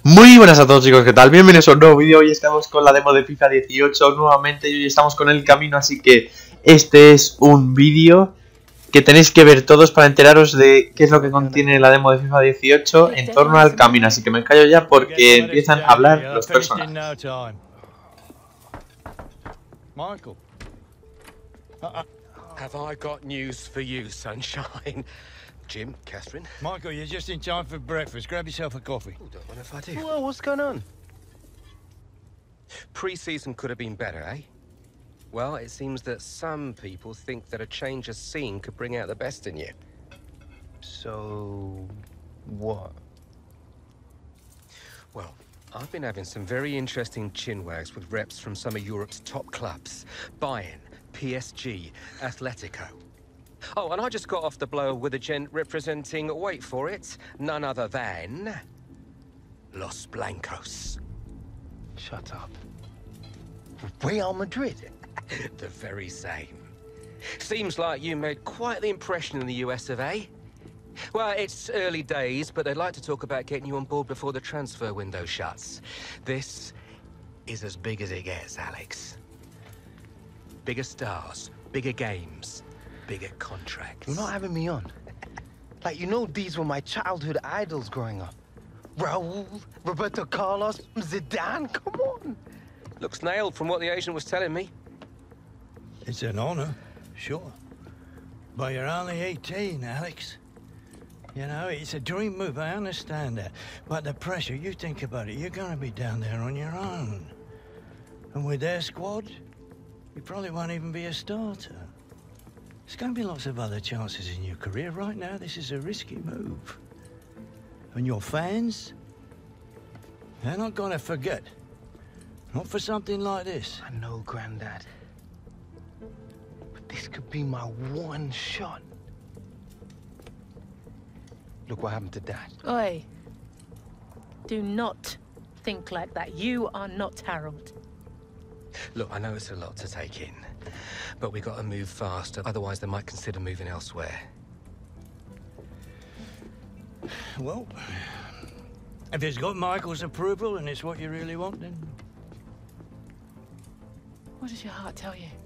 Muy buenas a todos, chicos, ¿qué tal? Bienvenidos a un nuevo vídeo. Hoy estamos con la demo de FIFA 18 nuevamente y hoy estamos con el camino, así que este es un vídeo que tenéis que ver todos para enteraros de qué es lo que contiene la demo de FIFA 18 en torno al camino, así que me callo ya porque empiezan a hablar los personajes. Michael, Have I got news for you, sunshine? Jim, Catherine? Michael, you're just in time for breakfast. Grab yourself a coffee. Oh, don't mind if I do. Well, what's going on? Pre-season could have been better, eh? Well, it seems that some people think that a change of scene could bring out the best in you. So, what? Well, I've been having some very interesting chinwags with reps from some of Europe's top clubs. Bayern, PSG, Atletico. Oh, and I just got off the blow with a gent representing, wait for it, none other than Los Blancos. Shut up. Real Madrid? The very same. Seems like you made quite the impression in the US of A. Well, it's early days, but they'd like to talk about getting you on board before the transfer window shuts. This is as big as it gets, Alex. Bigger stars, bigger games, bigger contracts. You're not having me on. Like, you know, these were my childhood idols growing up. Raul, Roberto Carlos, Zidane, come on. Looks nailed from what the agent was telling me. It's an honor, sure. But you're only 18, Alex. You know, it's a dream move, I understand that. But the pressure, you think about it, you're going to be down there on your own. And with their squad, you probably won't even be a starter. There's going to be lots of other chances in your career. Right now, this is a risky move. And your fans, they're not going to forget. Not for something like this. I know, Granddad. But this could be my one shot. Look what happened to Dad. Oi. Do not think like that. You are not Harold. Look, I know it's a lot to take in, but we got to move fast, otherwise they might consider moving elsewhere. Well, if it's got Michael's approval and it's what you really want, then... What does your heart tell you?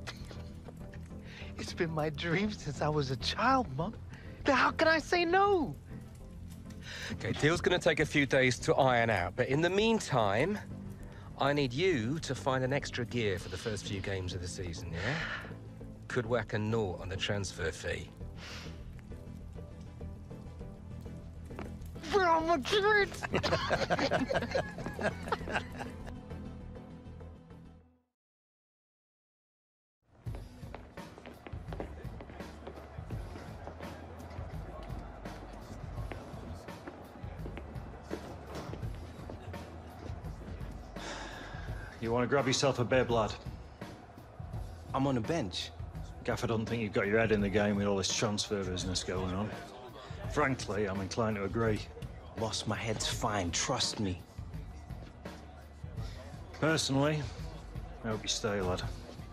It's been my dream since I was a child, Mum. How can I say no? Okay, deal's gonna take a few days to iron out, but in the meantime, I need you to find an extra gear for the first few games of the season, yeah? Could whack a naught on the transfer fee. Real Madrid! You want to grab yourself a bib, lad? I'm on the bench. Gaff, I don't think you've got your head in the game with all this transfer business going on. Frankly, I'm inclined to agree. Boss, my head's fine, trust me. Personally, I hope you stay, lad.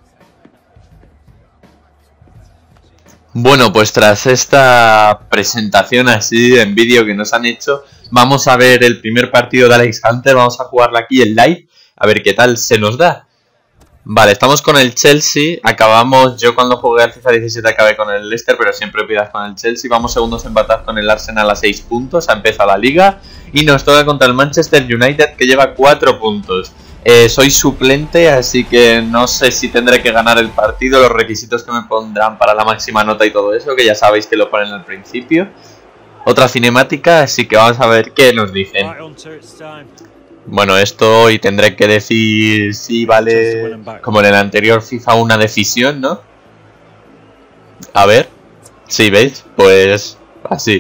Bueno, pues tras esta presentación así en vídeo que nos han hecho, vamos a ver el primer partido de Alex Hunter, vamos a jugarlo aquí en live, a ver qué tal se nos da. Vale, estamos con el Chelsea, acabamos, yo cuando jugué al FIFA 17 acabé con el Leicester, pero siempre pidas con el Chelsea, vamos segundos empatados con el Arsenal a 6 puntos, ha empezado la liga y nos toca contra el Manchester United que lleva 4 puntos. Soy suplente, así que no sé si tendré que ganar el partido, los requisitos que me pondrán para la máxima nota y todo eso, que ya sabéis que lo ponen al principio. Otra cinemática, así que vamos a ver qué nos dicen. Bueno, esto hoy tendré que decir si vale, como en el anterior FIFA, una decisión, ¿no? A ver, sí, ¿veis? Pues así.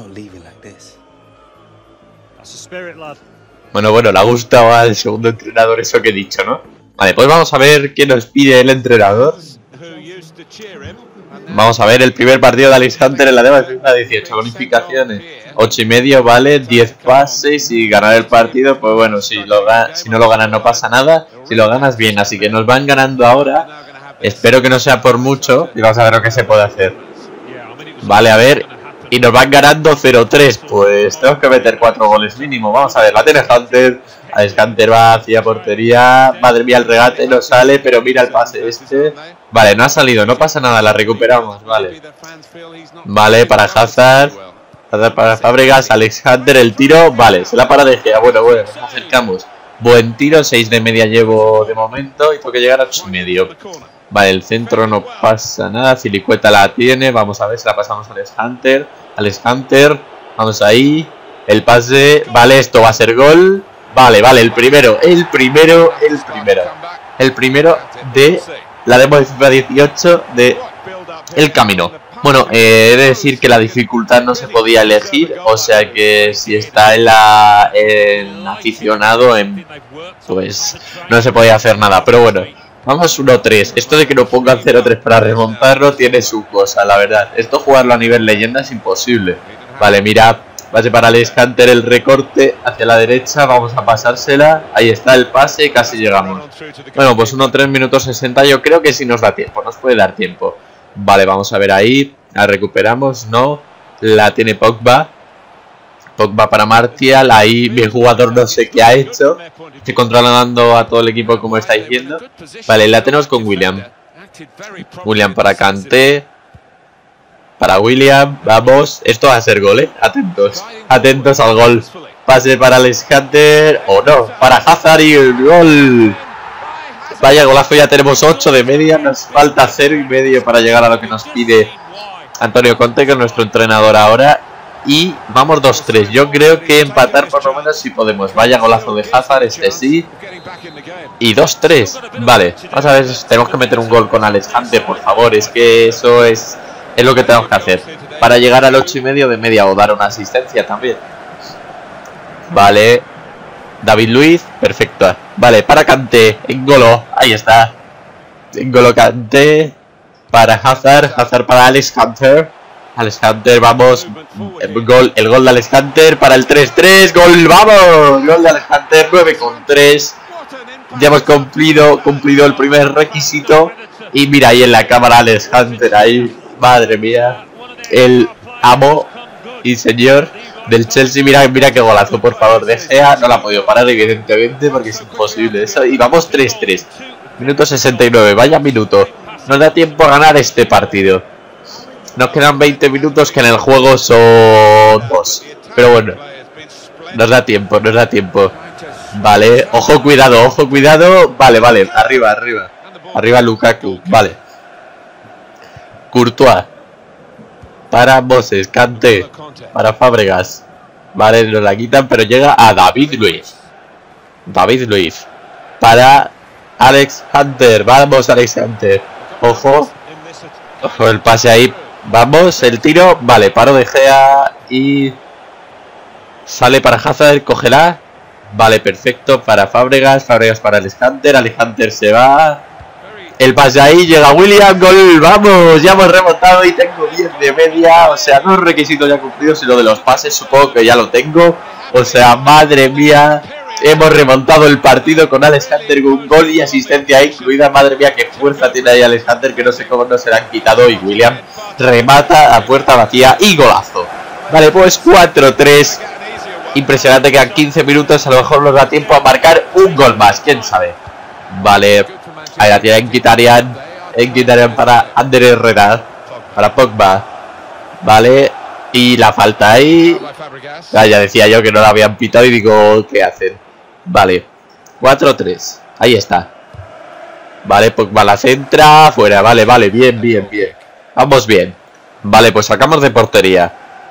Bueno, le ha gustado al segundo entrenador eso que he dicho, ¿no? Vale, pues vamos a ver qué nos pide el entrenador. Vamos a ver el primer partido de Alex Hunter en la demo de FIFA 18. Bonificaciones 8,5, vale, 10 pases y ganar el partido. Pues bueno, si no lo ganas no pasa nada. Si lo ganas bien, así que nos van ganando ahora. Espero que no sea por mucho y vamos a ver lo que se puede hacer. Vale, a ver. y nos van ganando 0-3. Pues tenemos que meter 4 goles mínimo. Vamos a ver, la tiene Hunter. Alex Hunter va hacia portería. Madre mía, el regate no sale, pero mira el pase este. Vale, no ha salido, no pasa nada, la recuperamos. Vale, vale, para Hazard. Hazard para Fábregas, Alex Hunter, el tiro. Vale, se la para De Gea. Bueno, nos acercamos. Buen tiro, 6 de media llevo de momento. Y tengo que llegar a 8,5. Vale, el centro no pasa nada. Cilicueta la tiene. Vamos a ver si la pasamos a Alex Hunter. Alex Hunter, vamos ahí. El pase, vale, esto va a ser gol. Vale, el primero de la demo de FIFA 18 de El Camino. Bueno, he de decir que la dificultad no se podía elegir, o sea que si está en aficionado, pues no se podía hacer nada, pero bueno. Vamos 1-3, esto de que no pongan 0-3 para remontarlo tiene su cosa, la verdad. Esto jugarlo a nivel leyenda es imposible. Vale, mira. Pase para Alex Hunter, el recorte hacia la derecha, vamos a pasársela. Ahí está el pase, casi llegamos. Bueno, pues 1-3 minutos 60, yo creo que sí nos da tiempo, nos puede dar tiempo. Vale, vamos a ver ahí, la recuperamos, no, la tiene Pogba. Pogba para Martial, ahí mi jugador no sé qué ha hecho. Estoy controlando a todo el equipo como estáis viendo. Vale, la tenemos con William. William para Kanté. Para William, vamos, esto va a ser gol, atentos al gol. Pase para Alex Hunter, o no, para Hazard y el gol. Vaya golazo, ya tenemos 8 de media, nos falta 0,5 para llegar a lo que nos pide Antonio Conte, que es nuestro entrenador ahora. Y vamos 2-3, yo creo que empatar por lo menos si podemos. Vaya golazo de Hazard, este sí. Y 2-3, vale, vamos a ver, tenemos que meter un gol con Alex Hunter, por favor, es que eso es lo que tenemos que hacer para llegar al 8,5 de media o dar una asistencia también. Vale, David Luiz, perfecto. Vale, para Kanté, N'Golo, ahí está. N'Golo Kanté para Hazard, Hazard para Alex Hunter. Alex Hunter, vamos, el gol de Alex Hunter para el 3-3, gol, vamos, gol de Alex Hunter, 9,3. Ya hemos cumplido el primer requisito. Y mira ahí en la cámara Alex Hunter, ahí. Madre mía, el amo y señor del Chelsea. Mira qué golazo, por favor. De Gea no la ha podido parar, evidentemente, porque es imposible eso. Y vamos 3-3, minuto 69, vaya minuto. Nos da tiempo a ganar este partido. Nos quedan 20 minutos, que en el juego son 2. Pero bueno, nos da tiempo. Vale, ojo, cuidado. Vale, arriba Lukaku, vale. Courtois para Moses, Kanté para Fábregas. Vale, nos la quitan, pero llega a David Luiz para Alex Hunter. Vamos, Alex Hunter. Ojo el pase ahí. Vamos, el tiro. Vale, paro De Gea y sale para Hazard, cógela. Vale, perfecto, para Fábregas para Alex Hunter se va. El pase ahí, llega William, gol, vamos, ya hemos remontado y tengo 10 de media, o sea, no es requisito ya cumplido, sino de los pases, supongo que ya lo tengo, o sea, madre mía, hemos remontado el partido con Alex Hunter con un gol y asistencia incluida, madre mía, qué fuerza tiene ahí Alex Hunter, que no sé cómo no se la han quitado, y William remata a puerta vacía y golazo. Vale, pues 4-3, impresionante, quedan 15 minutos, a lo mejor nos da tiempo a marcar un gol más, quién sabe. Vale, ahí la tiene Mkhitaryan para Ander Herrera, para Pogba. Vale, y la falta ahí. Ya decía yo que no la habían pitado y digo, ¿qué hacen? Vale, 4-3, ahí está. Vale, Pogba la centra, fuera, vale, bien. Vamos bien. Vale, pues sacamos de portería.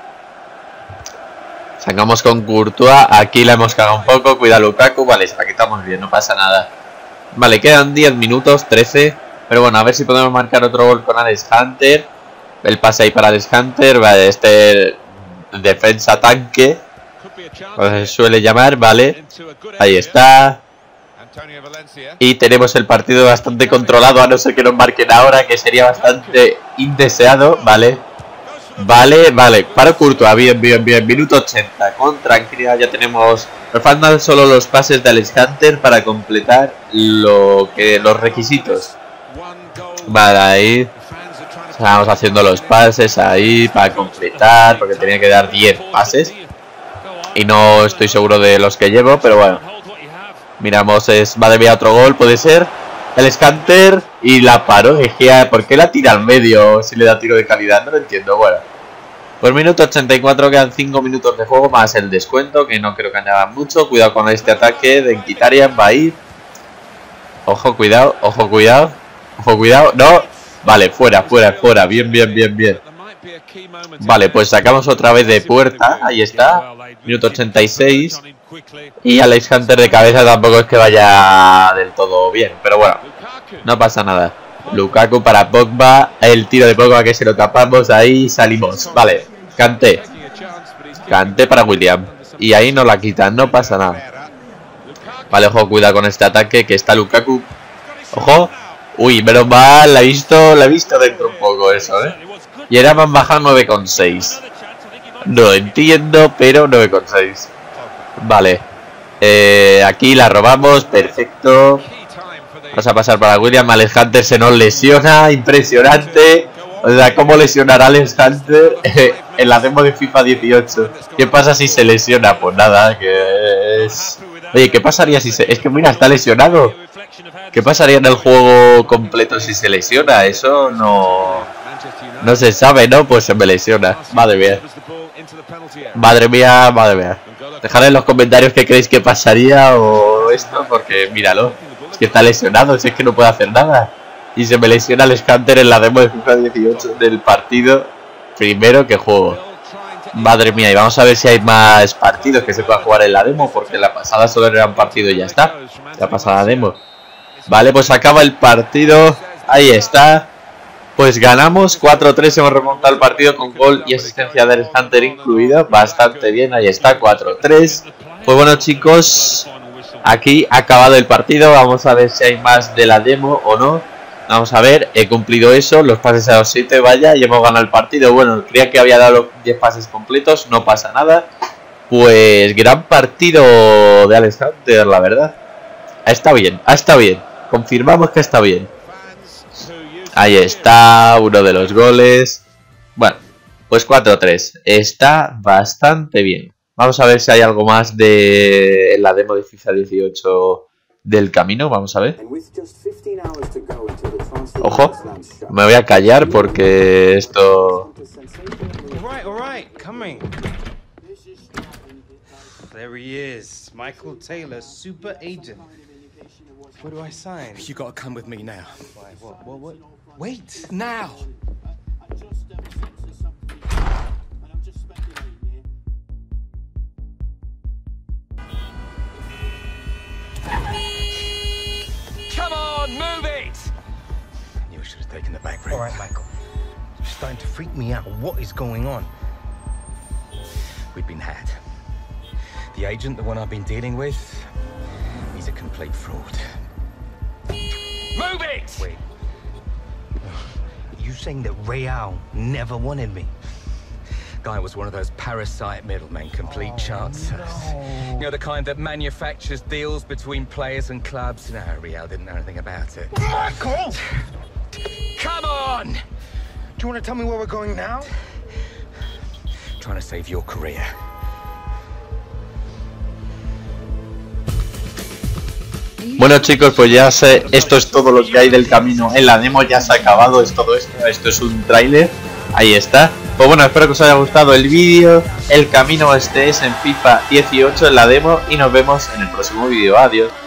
Sacamos con Courtois, aquí la hemos cagado un poco, cuida Lukaku, vale, se la quitamos bien, no pasa nada. Vale, quedan 10 minutos, 13. Pero bueno, a ver si podemos marcar otro gol con Alex Hunter. El pase ahí para Alex Hunter. Vale, este defensa tanque, como se suele llamar, vale. Ahí está. Y tenemos el partido bastante controlado, a no ser que nos marquen ahora, que sería bastante indeseado, vale. Para Courtois, bien, minuto 80, con tranquilidad ya tenemos, nos faltan solo los pases de Alex Hunter para completar los requisitos. Vale, ahí Estábamos haciendo los pases ahí para completar, porque tenía que dar 10 pases. Y no estoy seguro de los que llevo, pero bueno. Miramos, va de otro gol, puede ser. El Scanter y la paró. Es que, ¿por qué la tira al medio si le da tiro de calidad? No lo entiendo, bueno. Pues minuto 84, quedan 5 minutos de juego más el descuento, que no creo que añadan mucho. Cuidado con este ataque de Mkhitaryan, va a ir. Ojo, cuidado, ojo, cuidado. Ojo, cuidado, no. Vale, fuera, fuera, fuera. Bien, bien, bien, bien. Vale, pues sacamos otra vez de puerta. Ahí está. Minuto 86. Y Alex Hunter de cabeza tampoco es que vaya del todo bien. Pero bueno, no pasa nada. Lukaku para Pogba. El tiro de Pogba que se lo tapamos. Ahí salimos. Vale, Kanté. Kanté para William. Y ahí no la quitan, no pasa nada. Vale, ojo, cuidado con este ataque que está Lukaku. Ojo. Uy, menos mal, la he visto dentro un poco eso, Y era más baja 9,6. No entiendo, pero 9,6. Vale. Aquí la robamos, perfecto. Vamos a pasar para William. Alex Hunter se nos lesiona, impresionante. O sea, ¿cómo lesionar a Alex Hunter en la demo de FIFA 18? ¿Qué pasa si se lesiona? Pues nada, que es... Oye, ¿qué pasaría si se...? Es que mira, está lesionado. ¿Qué pasaría en el juego completo si se lesiona? Eso no se sabe, ¿no? Pues se me lesiona. Madre mía. Madre mía, madre mía. Dejad en los comentarios qué creéis que pasaría o esto, porque míralo. Es que está lesionado, si es que no puede hacer nada. Y se me lesiona el Scanter en la demo de FIFA 18 del partido primero que juego. Madre mía, y vamos a ver si hay más partidos que se pueda jugar en la demo, porque la pasada solo era un partido y ya está. La pasada demo. Vale, pues acaba el partido. Ahí está. Pues ganamos 4-3, hemos remontado el partido con gol y asistencia de Hunter incluido. Bastante bien, ahí está, 4-3. Pues bueno, chicos, aquí ha acabado el partido. Vamos a ver si hay más de la demo o no. Vamos a ver, he cumplido eso, los pases a los 7, vaya, y hemos ganado el partido. Bueno, creía que había dado los 10 pases completos, no pasa nada. Pues gran partido de Alex Hunter, la verdad. Ha estado bien, ha estado bien. Confirmamos que está bien. Ahí está, uno de los goles. Bueno, pues 4-3. Está bastante bien. Vamos a ver si hay algo más de la demo de FIFA 18 del camino. Vamos a ver. Ojo, me voy a callar porque esto... There he is, Michael Taylor, super agent. What do I sign? You gotta come with me now. Why, what? Wait, now! Come on, move it! I knew I should have taken the back route. All right, Michael. You're starting to freak me out. What is going on? We've been had. The agent, the one I've been dealing with, he's a complete fraud. Move it! Wait. You saying that Real never wanted me? Guy was one of those parasite middlemen, complete chancers. No. You know, the kind that manufactures deals between players and clubs. No, Real didn't know anything about it. Michael! Come on! Do you want to tell me where we're going now? Trying to save your career. Bueno, chicos, pues ya sé, esto es todo lo que hay del camino en la demo, ya se ha acabado, es todo esto, esto es un tráiler, ahí está. Pues bueno, espero que os haya gustado el vídeo, el camino este es en FIFA 18 en la demo y nos vemos en el próximo vídeo, adiós.